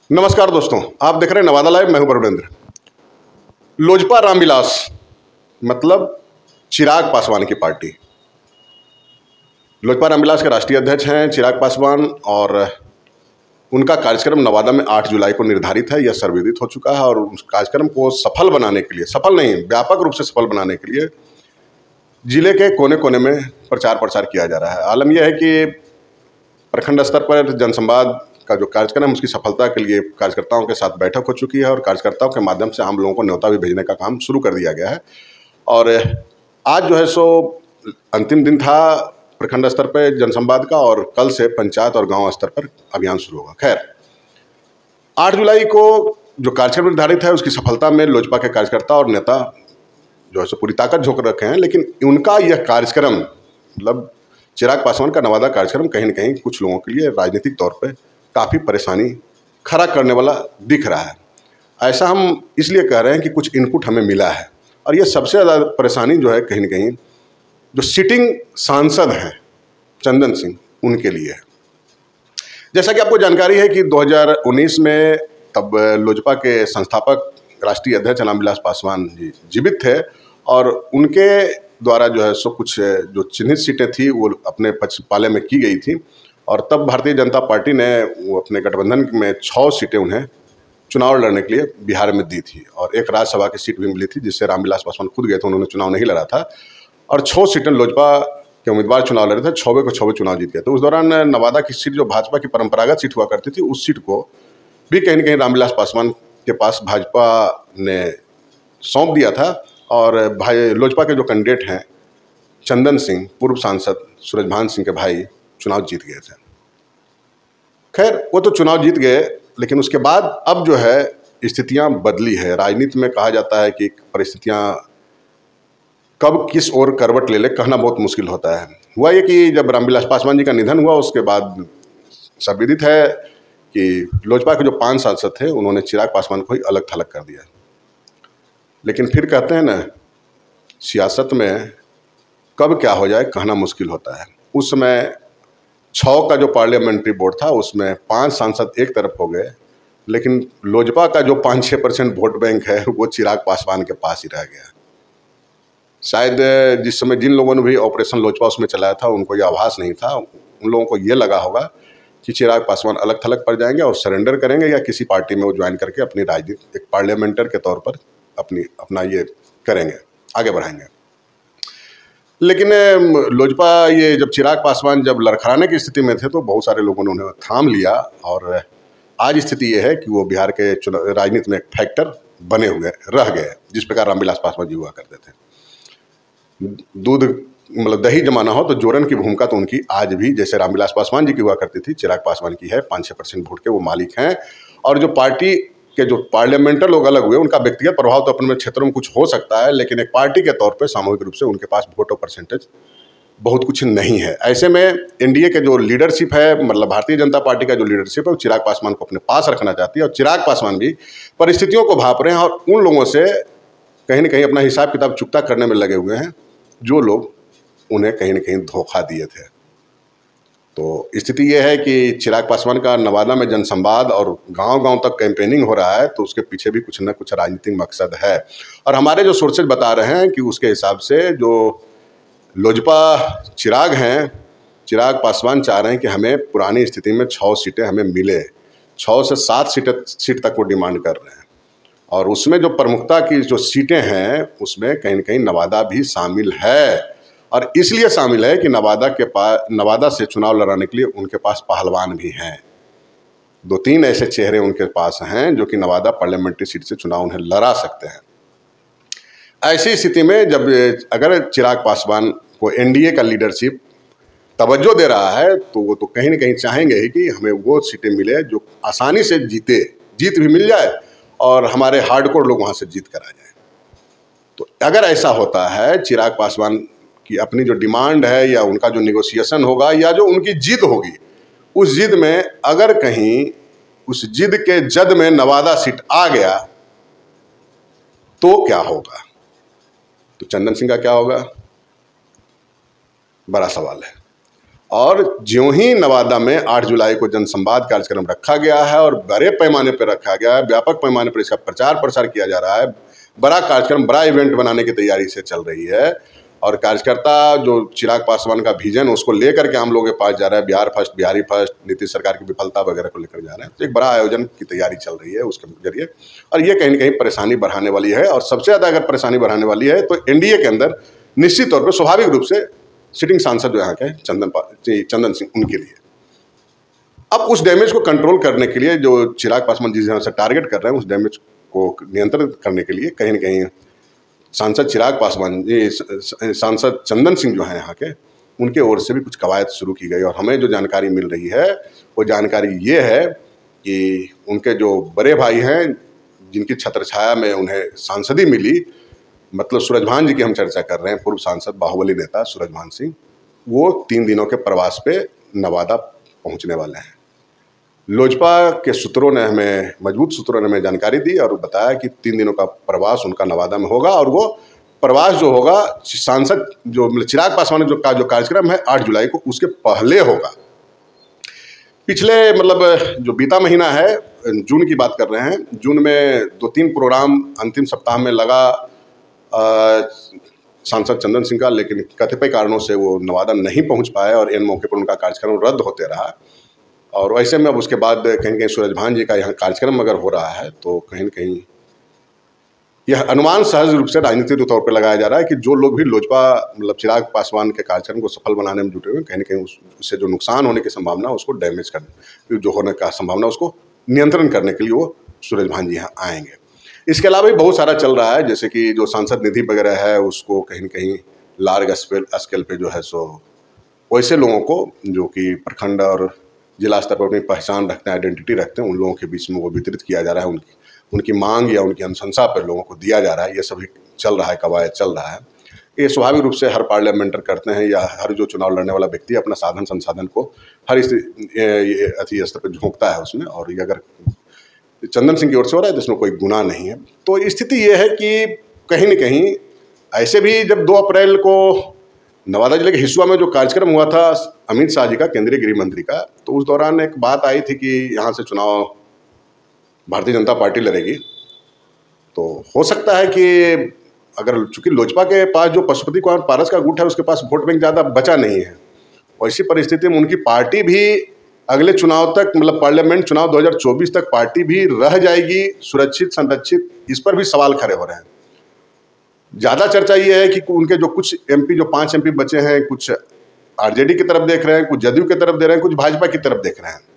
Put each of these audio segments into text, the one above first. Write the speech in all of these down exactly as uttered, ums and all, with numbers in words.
नमस्कार दोस्तों, आप देख रहे हैं नवादा लाइव। मैं हूं वरुणेंद्र। लोजपा रामविलास मतलब चिराग पासवान की पार्टी। लोजपा रामविलास के राष्ट्रीय अध्यक्ष हैं चिराग पासवान और उनका कार्यक्रम नवादा में आठ जुलाई को निर्धारित है। यह सर्वविदित हो चुका है और उस कार्यक्रम को सफल बनाने के लिए, सफल नहीं व्यापक रूप से सफल बनाने के लिए जिले के कोने कोने में प्रचार प्रसार किया जा रहा है। आलम यह है कि प्रखंड स्तर पर जनसंवाद का जो कार्यक्रम है उसकी सफलता के लिए कार्यकर्ताओं के साथ बैठक हो चुकी है और कार्यकर्ताओं के माध्यम से आम लोगों को न्योता भी भेजने का काम शुरू कर दिया गया है। और आज जो है सो अंतिम दिन था प्रखंड स्तर पर जनसंवाद का और कल से पंचायत और गांव स्तर पर अभियान शुरू होगा। खैर, आठ जुलाई को जो कार्यक्रम निर्धारित है उसकी सफलता में लोजपा के कार्यकर्ता और नेता जो है सो पूरी ताकत झोंक रखे हैं, लेकिन उनका यह कार्यक्रम मतलब चिराग पासवान का नवादा कार्यक्रम कहीं न कहीं कुछ लोगों के लिए राजनीतिक तौर पे काफ़ी परेशानी खड़ा करने वाला दिख रहा है। ऐसा हम इसलिए कह रहे हैं कि कुछ इनपुट हमें मिला है और ये सबसे ज़्यादा परेशानी जो है कहीं न कहीं जो सिटिंग सांसद हैं चंदन सिंह, उनके लिए है। जैसा कि आपको जानकारी है कि दो हज़ार उन्नीस में तब लोजपा के संस्थापक राष्ट्रीय अध्यक्ष रामविलास पासवान जी जीवित थे और उनके द्वारा जो है सो कुछ जो चिन्हित सीटें थी वो अपने पक्ष पाले में की गई थी और तब भारतीय जनता पार्टी ने वो अपने गठबंधन में छः सीटें उन्हें चुनाव लड़ने के लिए बिहार में दी थी और एक राज्यसभा की सीट भी मिली थी जिससे रामविलास पासवान खुद गए थे, उन्होंने चुनाव नहीं लड़ा था और छः सीटें लोजपा के उम्मीदवार चुनाव लड़ रहे थे, छवे को छवे चुनाव जीत गए। तो उस दौरान नवादा की सीट जो भाजपा की परंपरागत सीट हुआ करती थी उस सीट को भी कहीं न कहीं रामविलास पासवान के पास भाजपा ने सौंप दिया था और भाई लोजपा के जो कैंडिडेट हैं चंदन सिंह, पूर्व सांसद सूरजभान सिंह के भाई, चुनाव जीत गए थे। खैर, वो तो चुनाव जीत गए, लेकिन उसके बाद अब जो है स्थितियां बदली है। राजनीति में कहा जाता है कि परिस्थितियां कब किस ओर करवट ले ले कहना बहुत मुश्किल होता है। हुआ ये कि जब रामविलास पासवान जी का निधन हुआ उसके बाद सर्वविदित है कि लोजपा के जो पांच सांसद थे उन्होंने चिराग पासवान को ही अलग थलग कर दिया। लेकिन फिर कहते हैं ना, सियासत में कब क्या हो जाए कहना मुश्किल होता है। उस समय छः का जो पार्लियामेंट्री बोर्ड था उसमें पांच सांसद एक तरफ हो गए, लेकिन लोजपा का जो पाँच छः परसेंट वोट बैंक है वो चिराग पासवान के पास ही रह गया। शायद जिस समय जिन लोगों ने भी ऑपरेशन लोजपा उसमें चलाया था उनको ये आभास नहीं था, उन लोगों को ये लगा होगा कि चिराग पासवान अलग थलग पड़ जाएंगे और सरेंडर करेंगे या किसी पार्टी में वो ज्वाइन करके अपनी राजनीति एक पार्लियामेंटर के तौर पर अपनी अपना ये करेंगे, आगे बढ़ाएंगे। लेकिन लोजपा ये जब चिराग पासवान जब लड़खड़ाने की स्थिति में थे तो बहुत सारे लोगों ने उन्हें थाम लिया और आज स्थिति ये है कि वो बिहार के राजनीति में एक फैक्टर बने हुए रह गए, जिस प्रकार रामविलास पासवान जी हुआ करते थे। दूध मतलब दही जमाना हो तो जोरन की भूमिका तो उनकी आज भी जैसे रामविलास पासवान जी की हुआ करती थी, चिराग पासवान की है। पाँच छः परसेंट वोट के वो मालिक हैं और जो पार्टी के जो पार्लियामेंटर लोग अलग हुए उनका व्यक्तिगत प्रभाव तो अपने क्षेत्रों में कुछ हो सकता है, लेकिन एक पार्टी के तौर पे सामूहिक रूप से उनके पास वोट और परसेंटेज बहुत कुछ नहीं है। ऐसे में एनडीए के जो लीडरशिप है, मतलब भारतीय जनता पार्टी का जो लीडरशिप है वो चिराग पासवान को अपने पास रखना चाहती है और चिराग पासवान भी परिस्थितियों को भांप रहे हैं और उन लोगों से कहीं ना कहीं अपना हिसाब किताब चुकता करने में लगे हुए हैं जो लोग उन्हें कहीं ना कहीं धोखा दिए थे। तो स्थिति यह है कि चिराग पासवान का नवादा में जनसंवाद और गांव-गांव तक कैंपेनिंग हो रहा है, तो उसके पीछे भी कुछ न कुछ राजनीतिक मकसद है और हमारे जो सोर्सेज बता रहे हैं कि उसके हिसाब से जो लोजपा चिराग हैं, चिराग पासवान चाह रहे हैं कि हमें पुरानी स्थिति में छः सीटें हमें मिले, छः से सात सीटें सीट तक वो डिमांड कर रहे हैं और उसमें जो प्रमुखता की जो सीटें हैं उसमें कहीं न कहीं नवादा भी शामिल है और इसलिए शामिल है कि नवादा के पास नवादा से चुनाव लड़ाने के लिए उनके पास पहलवान भी हैं। दो तीन ऐसे चेहरे उनके पास हैं जो कि नवादा पार्लियामेंट्री सीट से चुनाव उन्हें लड़ा सकते हैं। ऐसी स्थिति में जब अगर चिराग पासवान को एनडीए का लीडरशिप तवज्जो दे रहा है तो वो तो कहीं ना कहीं चाहेंगे ही कि हमें वो सीटें मिले जो आसानी से जीते, जीत भी मिल जाए और हमारे हार्डकोर लोग वहाँ से जीत कर आ जाए। तो अगर ऐसा होता है, चिराग पासवान कि अपनी जो डिमांड है या उनका जो निगोशिएशन होगा या जो उनकी जिद होगी, उस जिद में अगर कहीं उस जिद के जद में नवादा सीट आ गया तो क्या होगा, तो चंदन सिंह का क्या होगा, बड़ा सवाल है। और ज्यों ही नवादा में आठ जुलाई को जनसंवाद कार्यक्रम रखा गया है और बड़े पैमाने पर रखा गया है, व्यापक पैमाने पर इसका प्रचार प्रसार किया जा रहा है, बड़ा कार्यक्रम, बड़ा इवेंट बनाने की तैयारी से चल रही है और कार्यकर्ता जो चिराग पासवान का विजन उसको लेकर के हम लोगों के पास जा रहा है, बिहार फर्स्ट, बिहारी फर्स्ट, नीतीश सरकार की विफलता वगैरह को लेकर जा रहे हैं। तो एक बड़ा आयोजन की तैयारी चल रही है उसके जरिए और ये कहीं ना कहीं परेशानी बढ़ाने वाली है। और सबसे ज़्यादा अगर परेशानी बढ़ाने वाली है तो एनडीए के अंदर निश्चित तौर पर स्वाभाविक रूप से सिटिंग सांसद जो यहाँ के चंदन चंदन सिंह, उनके लिए अब उस डैमेज को कंट्रोल करने के लिए जो चिराग पासवान जिस यहाँ से टारगेट कर रहे हैं, उस डैमेज को नियंत्रित करने के लिए कहीं ना कहीं सांसद चिराग पासवान ये सांसद चंदन सिंह जो हैं यहाँ के, उनके ओर से भी कुछ कवायद शुरू की गई। और हमें जो जानकारी मिल रही है वो जानकारी ये है कि उनके जो बड़े भाई हैं जिनकी छत्रछाया में उन्हें सांसदी मिली, मतलब सूरजभान जी की हम चर्चा कर रहे हैं, पूर्व सांसद बाहुबली नेता सूरजभान सिंह, वो तीन दिनों के प्रवास पे नवादा पहुंचने वाले हैं। लोजपा के सूत्रों ने हमें, मजबूत सूत्रों ने हमें जानकारी दी और बताया कि तीन दिनों का प्रवास उनका नवादा में होगा और वो प्रवास जो होगा सांसद जो मतलब चिराग पासवान जो का जो कार्यक्रम है आठ जुलाई को, उसके पहले होगा। पिछले मतलब जो बीता महीना है, जून की बात कर रहे हैं, जून में दो तीन प्रोग्राम अंतिम सप्ताह में लगा सांसद चंदन सिंह का, लेकिन कतिपय कारणों से वो नवादा नहीं पहुंच पाए और इन मौके पर उनका कार्यक्रम रद्द होते रहा। और वैसे में अब उसके बाद कहीं न कहीं सूरजभान जी का यहाँ कार्यक्रम अगर हो रहा है तो कहीं न कहीं यह अनुमान सहज रूप से राजनीतिक तौर पर लगाया जा रहा है कि जो लोग भी लोजपा मतलब चिराग पासवान के कार्यक्रम को सफल बनाने में जुटे हुए हैं, कहीं न कहीं उस, उससे जो नुकसान होने की संभावना, उसको डैमेज करने जो होने का संभावना, उसको नियंत्रण करने के लिए वो सूरजभान जी यहाँ आएंगे। इसके अलावा भी बहुत सारा चल रहा है, जैसे कि जो सांसद निधि वगैरह है उसको कहीं न कहीं लार्ज स्केल स्केल पे जो है सो वैसे लोगों को जो कि प्रखंड और जिला स्तर पर अपनी पहचान रखते हैं, आइडेंटिटी रखते हैं, उन लोगों के बीच में वो वितरित किया जा रहा है, उनकी उनकी मांग या उनकी अनुशंसा पर लोगों को दिया जा रहा है। ये सभी चल रहा है, कवायद चल रहा है। ये स्वाभाविक रूप से हर पार्लियामेंटर करते हैं या हर जो चुनाव लड़ने वाला व्यक्ति अपना साधन संसाधन को हर इस अति स्तर पर झोंकता है उसमें, और ये अगर चंदन सिंह की ओर से हो रहा है तो इसमें कोई गुनाह नहीं है। तो स्थिति ये है कि कहीं न कहीं ऐसे भी जब दो अप्रैल को नवादा जिले के हिसुआ में जो कार्यक्रम हुआ था अमित शाह जी का, केंद्रीय गृह मंत्री का, तो उस दौरान एक बात आई थी कि यहाँ से चुनाव भारतीय जनता पार्टी लड़ेगी। तो हो सकता है कि अगर चूंकि लोजपा के पास जो पशुपति कुमार पारस का गुट है उसके पास वोट बैंक ज़्यादा बचा नहीं है, और इसी परिस्थिति में उनकी पार्टी भी अगले चुनाव तक मतलब पार्लियामेंट चुनाव दो हज़ार चौबीस तक पार्टी भी रह जाएगी सुरक्षित संरक्षित, इस पर भी सवाल खड़े हो रहे हैं। ज़्यादा चर्चा ये है कि उनके जो कुछ एमपी जो पांच एमपी बचे हैं, कुछ आरजेडी की तरफ देख रहे हैं, कुछ जदयू की तरफ दे रहे हैं, कुछ भाजपा की तरफ देख रहे हैं।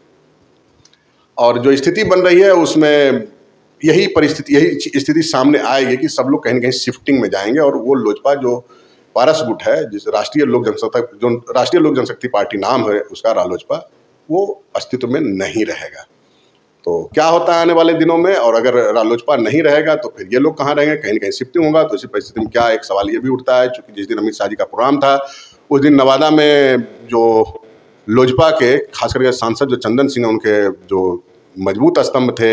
और जो स्थिति बन रही है उसमें यही परिस्थिति यही स्थिति सामने आएगी कि सब लोग कहीं ना कहीं शिफ्टिंग में जाएंगे और वो लोजपा जो पारस गुट है, जिस राष्ट्रीय लोक जनशक्ति जो राष्ट्रीय लोक जनशक्ति पार्टी नाम है उसका रालोजपा, वो अस्तित्व में नहीं रहेगा। तो क्या होता है आने वाले दिनों में, और अगर रालोजपा नहीं रहेगा तो फिर ये लोग कहाँ रहेंगे, कहीं ना कहीं शिफ्टिंग होगा। तो इसी परिस्थिति में क्या एक सवाल ये भी उठता है, चूँकि जिस दिन अमित शाह जी का प्रोग्राम था उस दिन नवादा में जो लोजपा के खास करके सांसद जो चंदन सिंह हैं, उनके जो मजबूत स्तंभ थे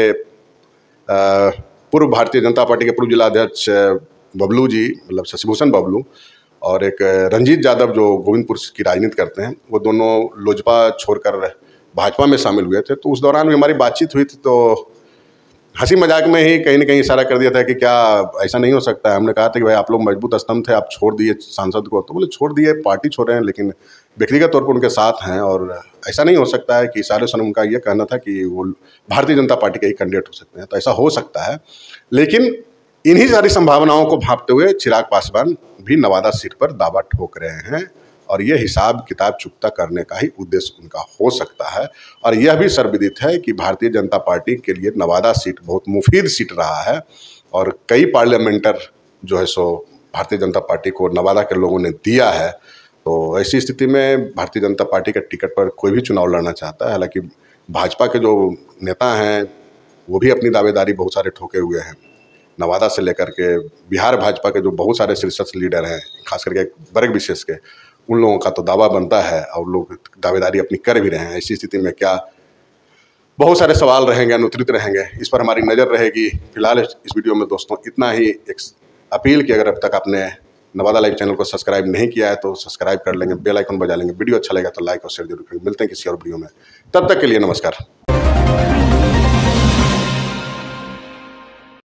पूर्व भारतीय जनता पार्टी के पूर्व जिला अध्यक्ष बबलू जी, मतलब शशिभूषण बबलू, और एक रंजीत यादव जो गोविंदपुर की राजनीति करते हैं, वो दोनों लोजपा छोड़कर भाजपा में शामिल हुए थे। तो उस दौरान भी हमारी बातचीत हुई थी, तो हंसी मजाक में ही कहीं ना कहीं इशारा कर दिया था कि क्या ऐसा नहीं हो सकता है। हमने कहा था कि भाई आप लोग मजबूत स्तंभ थे, आप छोड़ दिए सांसद को। तो बोले छोड़ दिए, पार्टी छोड़ रहे हैं, लेकिन व्यक्तिगत तौर पर उनके साथ हैं, और ऐसा नहीं हो सकता है कि इशारे से उनका ये कहना था कि वो भारतीय जनता पार्टी के ही कैंडिडेट हो सकते हैं। तो ऐसा हो सकता है, लेकिन इन्हीं सारी संभावनाओं को भांपते हुए चिराग पासवान भी नवादा सीट पर दावा ठोक रहे हैं, और ये हिसाब किताब चुकता करने का ही उद्देश्य उनका हो सकता है। और यह भी सर्वविदित है कि भारतीय जनता पार्टी के लिए नवादा सीट बहुत मुफीद सीट रहा है, और कई पार्लियामेंटर जो है सो भारतीय जनता पार्टी को नवादा के लोगों ने दिया है। तो ऐसी स्थिति में भारतीय जनता पार्टी के टिकट पर कोई भी चुनाव लड़ना चाहता है। हालांकि भाजपा के जो नेता हैं वो भी अपनी दावेदारी बहुत सारे ठोके हुए हैं, नवादा से लेकर के बिहार भाजपा के जो बहुत सारे शीर्षस्थ लीडर हैं, खास करके वर्ग विशेष के, उन लोगों का तो दावा बनता है और लोग दावेदारी अपनी कर भी रहे हैं। ऐसी स्थिति में क्या बहुत सारे सवाल रहेंगे, अनुत्तरित रहेंगे, इस पर हमारी नज़र रहेगी। फिलहाल इस वीडियो में दोस्तों इतना ही। एक अपील कि अगर अब तक आपने नवादा लाइव चैनल को सब्सक्राइब नहीं किया है तो सब्सक्राइब कर लेंगे, बेल आइकन बजा लेंगे। वीडियो अच्छा लगेगा तो लाइक और शेयर जरूर करेंगे। मिलते हैं किसी और वीडियो में, तब तक के लिए नमस्कार।